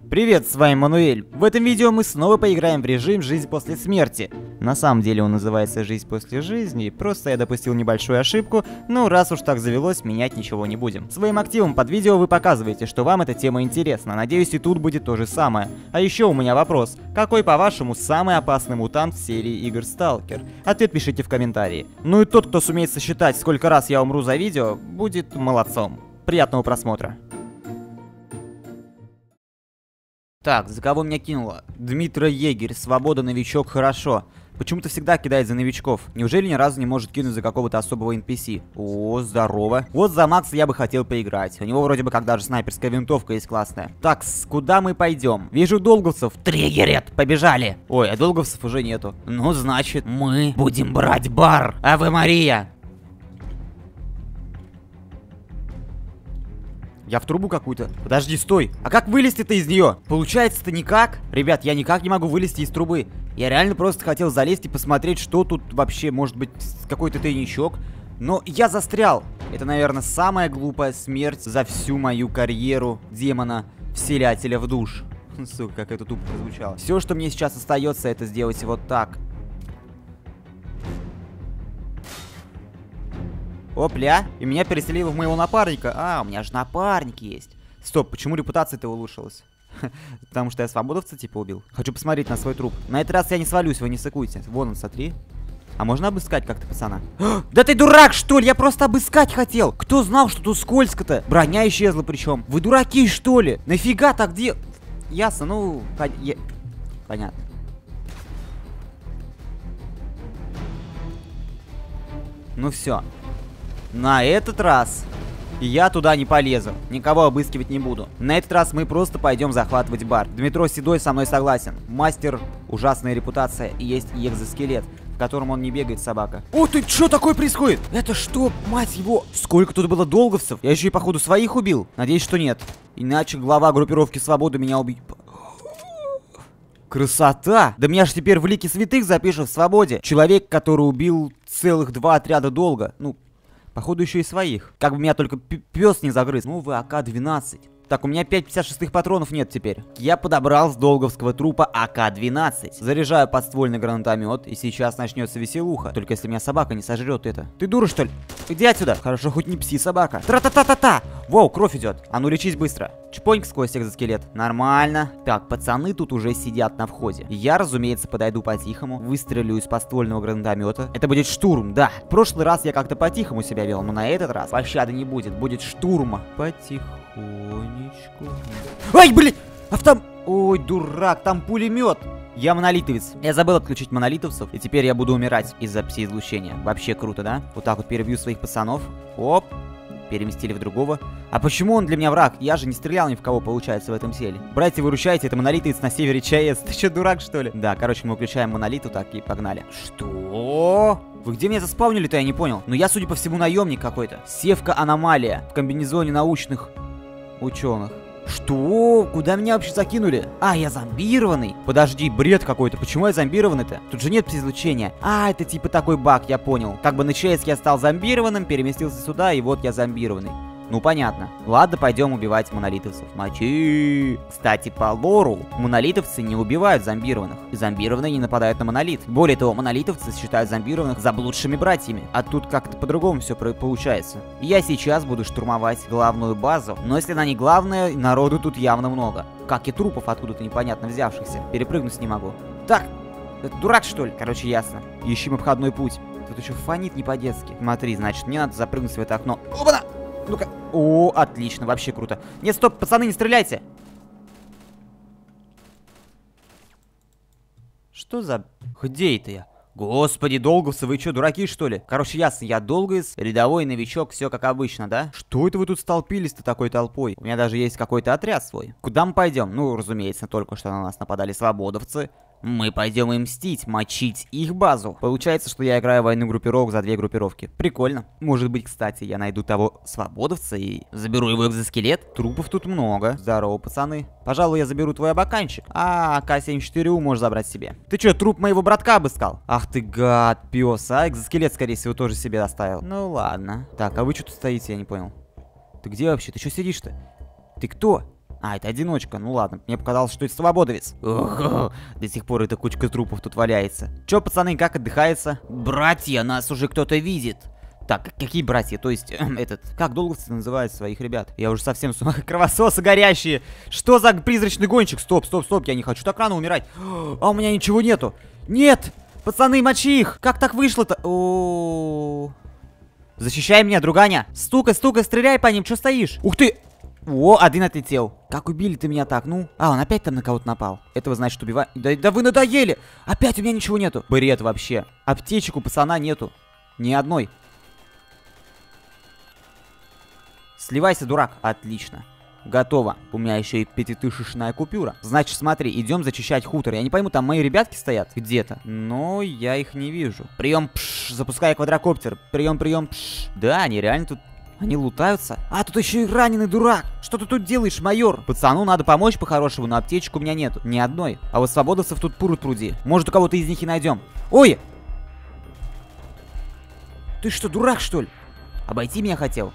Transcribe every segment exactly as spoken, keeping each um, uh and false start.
Привет, с вами Мануэль. В этом видео мы снова поиграем в режим «Жизнь после смерти». На самом деле он называется «Жизнь после жизни», просто я допустил небольшую ошибку, но раз уж так завелось, менять ничего не будем. Своим активом под видео вы показываете, что вам эта тема интересна, надеюсь и тут будет то же самое. А еще у меня вопрос, какой по-вашему самый опасный мутант в серии игр Сталкер? Ответ пишите в комментарии. Ну и тот, кто сумеет сосчитать, сколько раз я умру за видео, будет молодцом. Приятного просмотра. Так, за кого меня кинуло? Дмитрий Егерь, свобода, новичок, хорошо. Почему-то всегда кидает за новичков. Неужели ни разу не может кинуть за какого-то особого эн пи си? О, здорово. Вот за Макса я бы хотел поиграть. У него вроде бы как даже снайперская винтовка есть классная. Так, куда мы пойдем? Вижу долговцев. Триггерят, побежали. Ой, а долговцев уже нету. Ну, значит, мы будем брать бар. Аве Мария. Я в трубу какую-то. Подожди, стой. А как вылезти-то из нее? Получается-то никак? Ребят, я никак не могу вылезти из трубы. Я реально просто хотел залезть и посмотреть, что тут вообще, может быть, какой-то тайничок. Но я застрял. Это, наверное, самая глупая смерть за всю мою карьеру демона-вселятеля в душ. Сука, как это тупо прозвучало. Все, что мне сейчас остается, это сделать вот так. Опля, и меня переселило в моего напарника. А, у меня же напарник есть. Стоп, почему репутация-то улучшилась? Потому что я свободовца типа убил. Хочу посмотреть на свой труп. На этот раз я не свалюсь, вы не сыкуйте. Вон он, смотри. А можно обыскать как-то пацана? Да ты дурак, что ли? Я просто обыскать хотел. Кто знал, что тут скользко-то? Броня исчезла причем. Вы дураки, что ли? Нафига так дел... Ясно, ну... Пон... Я... Понятно. Ну все. На этот раз я туда не полезу, никого обыскивать не буду. На этот раз мы просто пойдем захватывать бар. Дмитро Седой со мной согласен. Мастер, ужасная репутация, и есть и экзоскелет, в котором он не бегает, собака. О, ты, что такое происходит? Это что, мать его? Сколько тут было долговцев? Я еще и походу своих убил. Надеюсь, что нет. Иначе глава группировки Свободы меня убьет. Красота! Да меня же теперь в лике святых запишут в Свободе. Человек, который убил целых два отряда долга. Ну... Походу еще и своих. Как бы меня только пес не загрыз. Новый а ка двенадцать. Так, у меня пять пятьдесят шестых патронов нет теперь. Я подобрал с долговского трупа а ка двенадцать. Заряжаю подствольный гранатомет, и сейчас начнется веселуха. Только если меня собака не сожрет это. Ты дура, что ли? Иди отсюда. Хорошо, хоть не пси, собака. Тра-та-та-та-та! Воу, кровь идет. А ну лечись быстро. Чпоньк сквозь экзоскелет. Нормально. Так, пацаны тут уже сидят на входе. Я, разумеется, подойду по-тихому. Выстрелю из подствольного гранатомета. Это будет штурм, да. В прошлый раз я как-то по-тихому себя вел, но на этот раз пощады не будет. Будет штурм. Потихонечку. Ай, блин! Автом... Ой, дурак, там пулемет. Я монолитовец. Я забыл отключить монолитовцев, и теперь я буду умирать из-за пси-излучения. Вообще круто, да? Вот так вот перебью своих пацанов. Оп. Переместили в другого. А почему он для меня враг? Я же не стрелял ни в кого, получается, в этом селе. Братья, выручайте, это монолитовец на севере ЧАЭС. Ты что, дурак, что ли? Да, короче, мы включаем монолиту, так и погнали. Что? Вы где меня заспавнили-то, я не понял. Но я, судя по всему, наемник какой-то. Севка аномалия. В комбинезоне научных ученых. Что? Куда меня вообще закинули? А, я зомбированный. Подожди, бред какой-то. Почему я зомбированный-то? Тут же нет излучения. А, это типа такой баг, я понял. Как бы на ЧС я стал зомбированным, переместился сюда, и вот я зомбированный. Ну, понятно. Ладно, пойдем убивать монолитовцев. Мочи. Кстати, по лору, монолитовцы не убивают зомбированных. И зомбированные не нападают на монолит. Более того, монолитовцы считают зомбированных заблудшими братьями. А тут как-то по-другому все получается. Я сейчас буду штурмовать главную базу. Но если она не главная, народу тут явно много. Как и трупов откуда-то непонятно взявшихся. Перепрыгнуть не могу. Так, это дурак, что ли? Короче, ясно. Ищем обходной путь. Тут еще фонит не по-детски. Смотри, значит, мне надо запрыгнуть в это окно. Опа-на! Ну-ка. О, отлично, вообще круто. Нет, стоп, пацаны, не стреляйте. Что за... Где это я? Господи, долговцы, вы что, дураки, что ли? Короче, ясно, я долговец, рядовой новичок, все как обычно, да? Что это вы тут столпились-то такой толпой? У меня даже есть какой-то отряд свой. Куда мы пойдем? Ну, разумеется, только что на нас нападали свободовцы. Мы пойдем им мстить, мочить их базу. Получается, что я играю войну группировок за две группировки. Прикольно. Может быть, кстати, я найду того свободовца и заберу его экзоскелет. Трупов тут много. Здорово, пацаны. Пожалуй, я заберу твой абаканчик. А, а ка семьдесят четыре у можешь забрать себе. Ты что, труп моего братка обыскал? Ах ты гад, пес, а? Экзоскелет, скорее всего, тоже себе оставил. Ну ладно. Так, а вы что тут стоите, я не понял. Ты где вообще? Ты что сидишь-то? Ты кто? А, это одиночка, ну ладно. Мне показалось, что это свободовец. Ого, до сих пор эта кучка трупов тут валяется. Чё, пацаны, как отдыхается? Братья, нас уже кто-то видит. Так, какие братья? То есть, э, этот, как долговцы называют своих ребят? Я уже совсем с ума. Кровососы горящие. Что за призрачный гонщик? Стоп, стоп, стоп, я не хочу так рано умирать. А у меня ничего нету. Нет! Пацаны, мочи их! Как так вышло-то? О, защищай меня, друганя. Стукай, стукай, стреляй по ним, что стоишь? Ух ты! О, один отлетел. Как убили ты меня так, ну? А, он опять там на кого-то напал. Этого значит убивать. Да, да вы надоели! Опять у меня ничего нету. Бред вообще. Аптечек у пацана нету. Ни одной. Сливайся, дурак. Отлично. Готово. У меня еще и пятитысячная купюра. Значит, смотри, идем зачищать хутор. Я не пойму, там мои ребятки стоят где-то. Но я их не вижу. Прием, пш, запускай квадрокоптер. Прием, прием, пш. Да, они реально тут... Они лутаются. А, тут еще и раненый дурак. Что ты тут делаешь, майор? Пацану надо помочь по-хорошему, но аптечек у меня нету. Ни одной. А вот свободовцев тут пруд-пруди. Может, у кого-то из них и найдем. Ой! Ты что, дурак, что ли? Обойти меня хотел?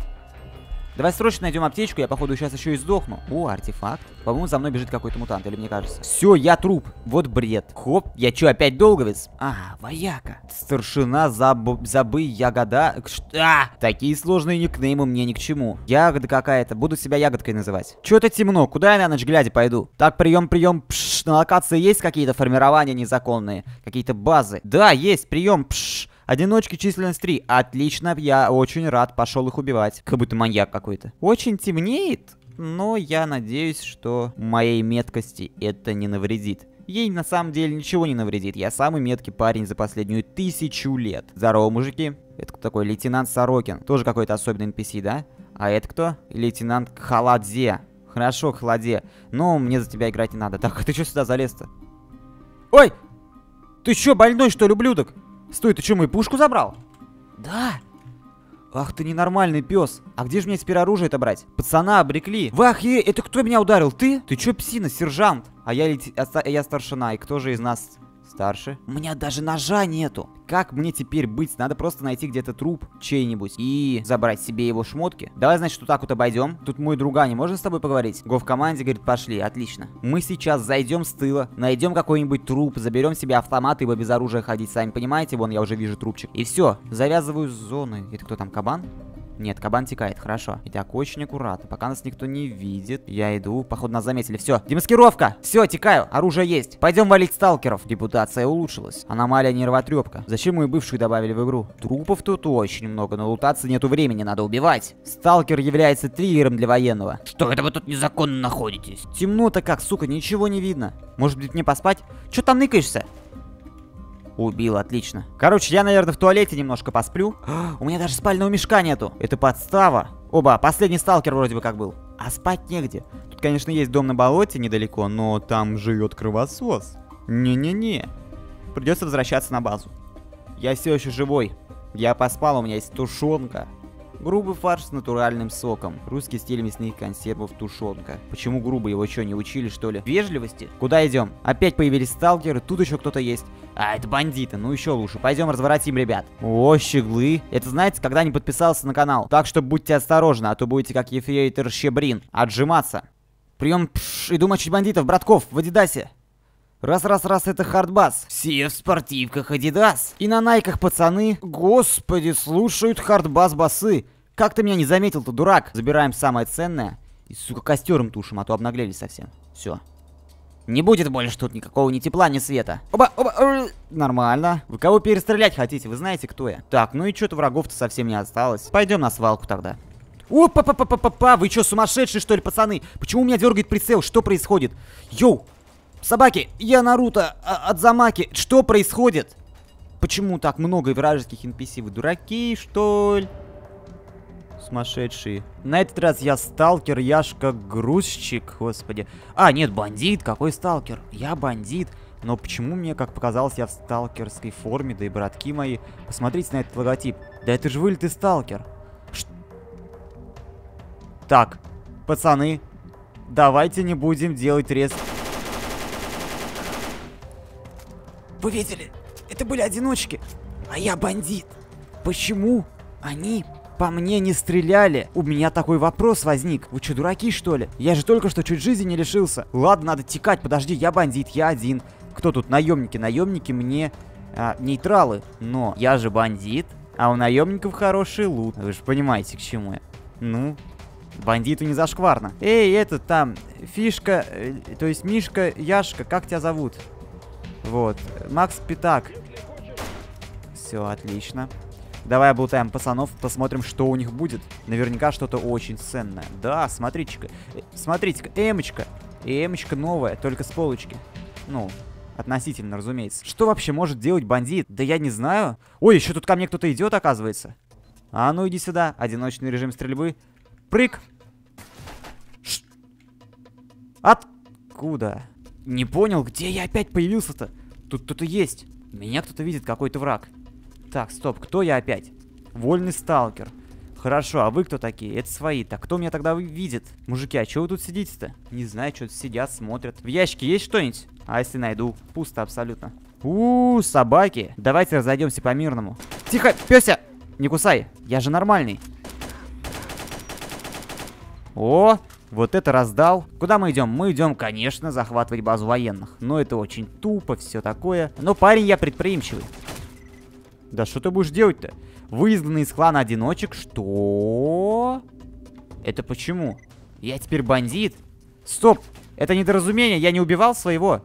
Давай срочно найдем аптечку, я, походу, сейчас еще и сдохну. О, артефакт. По-моему, за мной бежит какой-то мутант, или мне кажется. Все, я труп. Вот бред. Хоп, я что, опять долговец? А, вояка. Старшина, заб... забы, ягода. А, такие сложные никнеймы мне ни к чему. Ягода какая-то, буду себя ягодкой называть. Че-то темно, куда я на ночь глядя пойду? Так, прием, прием, пш. На локации есть какие-то формирования незаконные? Какие-то базы? Да, есть, прием, пш. Одиночки, численность три. Отлично, я очень рад, пошел их убивать. Как будто маньяк какой-то. Очень темнеет, но я надеюсь, что моей меткости это не навредит. Ей на самом деле ничего не навредит. Я самый меткий парень за последнюю тысячу лет. Здорово, мужики. Это кто такой? Лейтенант Сорокин. Тоже какой-то особенный эн пи си, да? А это кто? Лейтенант Халадзе. Хорошо, Халадзе. Но мне за тебя играть не надо. Так, а ты что сюда залез-то? Ой! Ты что, больной, что ли, ублюдок? Стой, ты что, мою пушку забрал? Да. Ах ты ненормальный пес. А где же мне теперь оружие-то брать? Пацана обрекли. Вах, е, это кто меня ударил? Ты? Ты чё, псина, сержант? А я, лети... а я старшина. И кто же из нас старше? У меня даже ножа нету. Как мне теперь быть? Надо просто найти где-то труп чей-нибудь и забрать себе его шмотки. Давай, значит, вот так вот обойдем. Тут мой друганя, можно с тобой поговорить? Го в команде, говорит, пошли, отлично. Мы сейчас зайдем с тыла, найдем какой-нибудь труп, заберем себе автомат, ибо без оружия ходить, сами понимаете, вон я уже вижу трупчик. И все, завязываю зоны. Это кто там, кабан? Нет, кабан текает, хорошо. Итак, очень аккуратно, пока нас никто не видит. Я иду, походу нас заметили. Все, демаскировка. Все, текаю, оружие есть. Пойдем валить сталкеров. Репутация улучшилась. Аномалия нервотрепка. Зачем мы бывших добавили в игру? Трупов тут очень много, но лутаться нету времени, надо убивать. Сталкер является триггером для военного. Что это вы тут незаконно находитесь? Темно-то как, сука, ничего не видно. Может быть мне поспать? Че там ныкаешься? Убил, отлично. Короче, я, наверное, в туалете немножко посплю. У меня даже спального мешка нету. Это подстава. Оба, последний сталкер вроде бы как был. А спать негде. Тут, конечно, есть дом на болоте недалеко, но там живет кровосос. Не-не-не. Придется возвращаться на базу. Я все еще живой. Я поспал, у меня есть тушенка. Грубый фарш с натуральным соком. Русский стиль мясных консервов тушенка. Почему грубо? Его что, не учили, что ли? Вежливости? Куда идем? Опять появились сталкеры, тут еще кто-то есть. А, это бандиты, ну еще лучше. Пойдем разворотим, ребят. О, щеглы. Это, знаете, когда не подписался на канал. Так что будьте осторожны, а то будете как ефрейтор Щебрин. Отжиматься. Прием, пш, иду мочить бандитов, братков, в Адидасе. Раз-раз-раз, это хардбас. Все в спортивках Адидас. И на найках пацаны. Господи, слушают хардбас басы. Как ты меня не заметил-то, дурак? Забираем самое ценное. И, сука, костером тушим, а то обнаглели совсем. Все. Не будет больше тут никакого ни тепла, ни света. Оба, оба, нормально. Вы кого перестрелять хотите? Вы знаете, кто я? Так, ну и что-то врагов-то совсем не осталось. Пойдем на свалку тогда. Опа-па-па-па-па-па. Вы что, сумасшедшие, что ли, пацаны? Почему у меня дергает прицел? Что происходит? Йоу! Собаки, я Наруто а, от Замаки. Что происходит? Почему так много вражеских эн пи си? Вы дураки, что ли? Сумасшедшие. На этот раз я сталкер, Яшка грузчик, господи. А, нет, бандит, какой сталкер? Я бандит. Но почему мне, как показалось, я в сталкерской форме, да и братки мои. Посмотрите на этот логотип. Да это же вылитый сталкер. Ш... Так, пацаны, давайте не будем делать рез... Вы видели? Это были одиночки, а я бандит. Почему они по мне не стреляли? У меня такой вопрос возник. Вы что, дураки, что ли? Я же только что чуть жизни не лишился. Ладно, надо текать, подожди, я бандит, я один. Кто тут наемники? Наемники мне а, нейтралы. Но я же бандит, а у наемников хороший лут. Вы же понимаете, к чему я. Ну, бандиту не зашкварно. Эй, это там, фишка, э, то есть Мишка, Яшка, как тебя зовут? Вот, Макс Пятак. Все, отлично. Давай облутаем пацанов, посмотрим, что у них будет. Наверняка что-то очень ценное. Да, смотрите-ка. Смотрите-ка, эмочка. Эмочка новая, только с полочки. Ну, относительно, разумеется. Что вообще может делать бандит? Да я не знаю. Ой, еще тут ко мне кто-то идет, оказывается. А ну иди сюда. Одиночный режим стрельбы. Прыг. Ш... Откуда? Не понял, где я опять появился-то? Тут кто-то есть. Меня кто-то видит, какой-то враг. Так, стоп, кто я опять? Вольный сталкер. Хорошо, а вы кто такие? Это свои. Так, кто меня тогда видит? Мужики, а чего вы тут сидите-то? Не знаю, что-то сидят, смотрят. В ящике есть что-нибудь? А если найду? Пусто абсолютно. У-у-у, собаки. Давайте разойдемся по-мирному. Тихо, пёся! Не кусай, я же нормальный. О, вот это раздал. Куда мы идем? Мы идем, конечно, захватывать базу военных. Но это очень тупо, все такое. Но парень я предприимчивый. Да что ты будешь делать-то? Вы изгнаны из клана одиночек? Что? Это почему? Я теперь бандит? Стоп! Это недоразумение, я не убивал своего.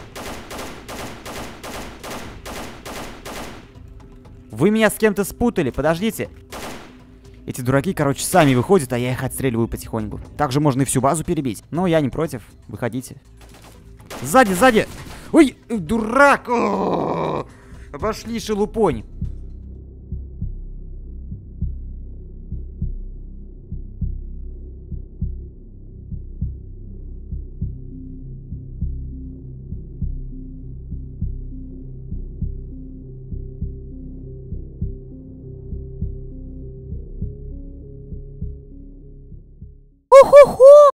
Вы меня с кем-то спутали, подождите. Эти дураки, короче, сами выходят, а я их отстреливаю потихоньку. Также можно и всю базу перебить. Но я не против, выходите. Сзади, сзади! Ой, дурак! О-о-о! Обошли шелупонь.